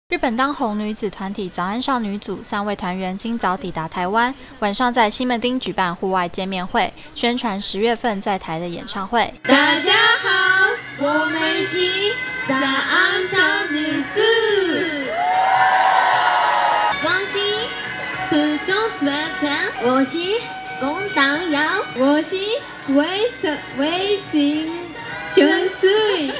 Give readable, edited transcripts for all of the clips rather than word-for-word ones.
日本当红女子团体早安少女组3位团员今早抵达台湾，晚上在西门町举办户外见面会，宣传10月份在台的演唱会。 大家好，我们一起早安少女组。我是土中团团，我是龚当瑶，我是魏晴纯粹。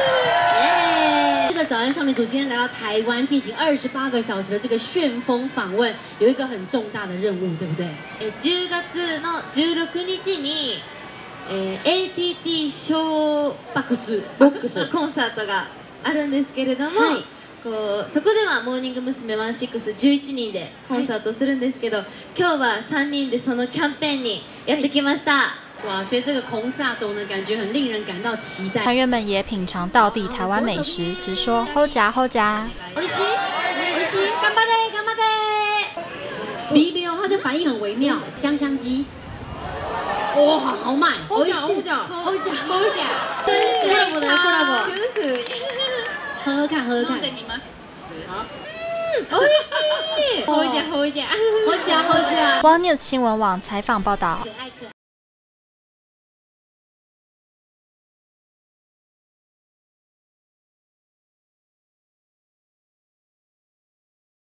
这个早安少女组今天来到台湾进行28个小时的这个旋风訪問，有一個很重大的任務，對不對 ？10月の16日に、ATT ショーボックスコンサートがあるんですけれども、はい、そこではモーニング娘。1611人でコンサートするんですけど、はい、今日は3人でそのキャンペーンにやってきました。 哇，所以这个孔萨斗呢，感觉很令人感到期待。 团员们也品尝道地台湾美食，直说好夹好夹。 美味しい，美味しい，頑張れ，頑張れ。 微妙，他的反应很微妙。香香鸡，哇，好买，美味しい，好夹，好夹， コラボだよ，コラボ。 喝喝看，喝喝看。好。 美味しい，好夹，好夹，好夹，好夹。 One News 新闻网采访报道。